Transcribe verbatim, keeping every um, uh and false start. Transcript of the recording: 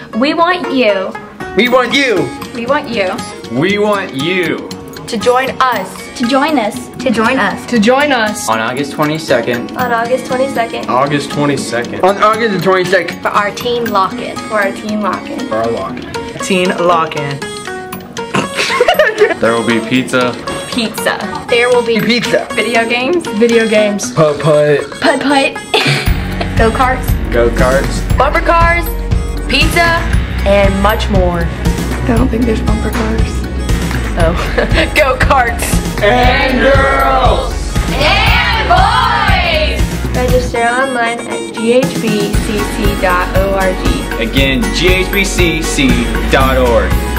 We want you. We want you. We want you. We want you. To join us. To join us. To join us. To join us. On August twenty-second. On August twenty-second. August twenty-second. On August the twenty-second. For our teen lock-in. For our teen lock-in. For our lock-in. Teen lock-in. There will be pizza. Pizza. There will be Pizza. video games. Video games. Putt-putt. Putt-putt. Go-karts. Go-karts. Bumper cars. Pizza. And much more. I don't think there's bumper cars. Oh. Go-karts. And girls. And boys! Register online at G H B C C dot org. Again, G H B C C dot org.